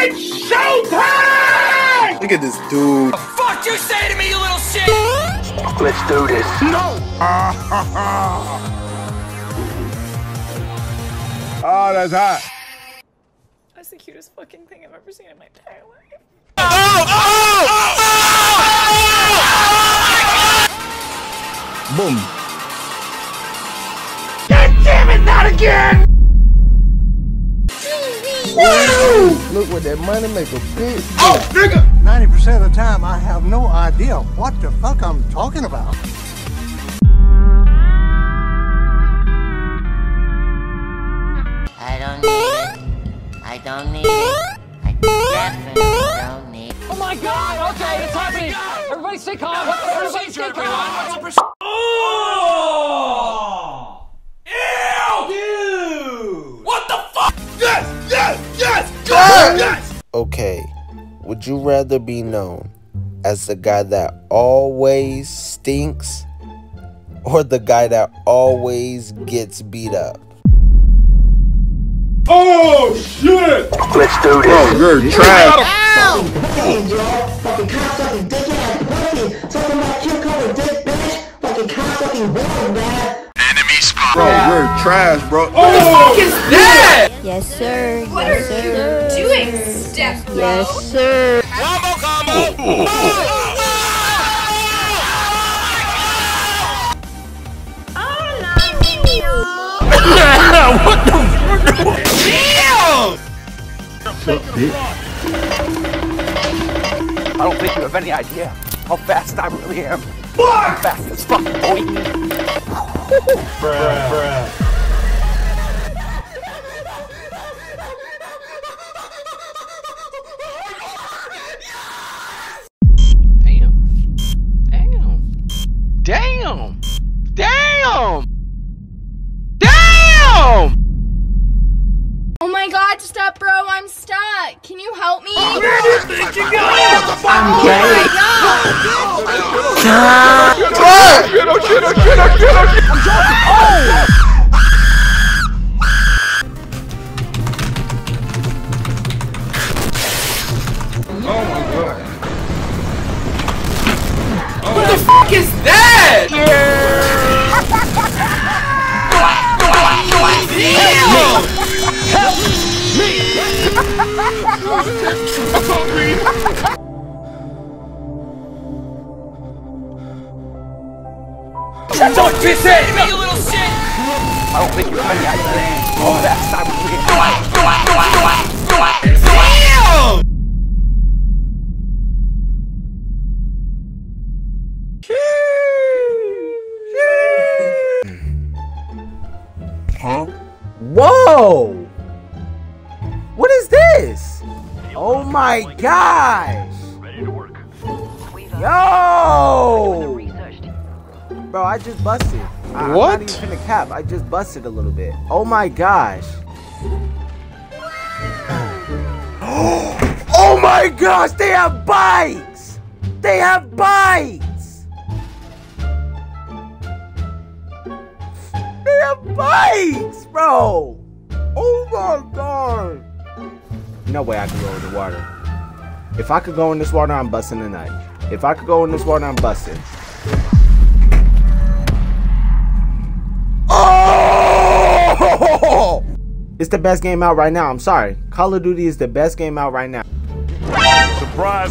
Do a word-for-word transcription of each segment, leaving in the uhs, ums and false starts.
It's showtime! Look at this dude. What the fuck you say to me, you little shit? Let's do this. No! Oh, that's hot. That's the cutest fucking thing I've ever seen in my entire life. Oh! Oh! Oh! Boom. God damn it, not again! Woo! Look what that money make a bitch. Oh, nigga! ninety percent of the time, I have no idea what the fuck I'm talking about. I don't need it. I don't need it. I definitely don't need it. Oh my god! Okay, it's happening! Everybody stay calm! What's the Everybody procedure, stay everyone? calm! What's the procedure? Oh! Ew! Dude! What the fuck? Yes! Yes! Yes! Yes! Yes! Okay, would you rather be known as the guy that always stinks or the guy that always gets beat up? Oh, shit! Let's do this. Bro, you're trash. Fucking cocksucking dickhead pussy. Talking about you calling dick bitch. Fucking cocksucking woman, man. Enemy spot. Bro, you're trash, bro. What the fuck is that? Yes, sir. What yes, are sir. you doing, Steph, bro? Yes, sir. Combo, combo! What the fuck? Damn! I don't think you have any idea how fast I really am. I'm fast as fuck, boy. Bruh, bruh. Damn. Damn. Damn. Damn. Damn! Oh my god, stop, bro, I'm stuck. Can you help me? Where do you think you go? I'm gay. Oh, shit, oh, shit, oh, shit, oh, shit, oh, shit. Oh my god. What the fuck is that? Help me! Shut your bitch ass, you little shit! I don't think you have any idea how fast I really am. Damn! Huh? Whoa! What is this? Oh my gosh! Yo! Bro, I just busted. I, What? I'm not even finna cap. I just busted a little bit. Oh my gosh. Oh my gosh, they have bikes! They have bikes! They have bikes, bro! Oh my god! No way I could go in the water. If I could go in this water, I'm busting tonight. If I could go in this water, I'm busting. Oh! It's the best game out right now. I'm sorry. Call of Duty is the best game out right now. Surprise.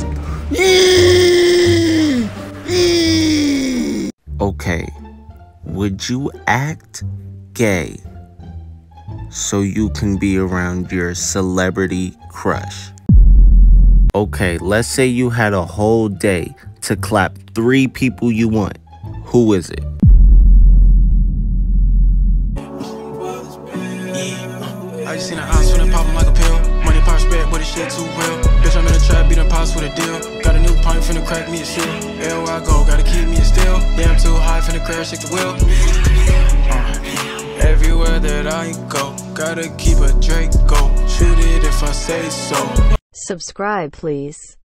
Okay. Would you act gay so you can be around your celebrity crush? Okay, let's say you had a whole day to clap three people you want. Who is it? I just seen an ounce when it poppin' like a pill. Money pop spec, but this shit too real. Bitch, I'm in the trap, beatin' pops with a deal. Got a new pint, finna crack me a seal. Everywhere I go, gotta keep me a steal. Yeah, I'm too high, finna crash, shake the wheel. Uh, everywhere that I go, gotta keep a Draco. Shoot it if I say so. Subscribe, please.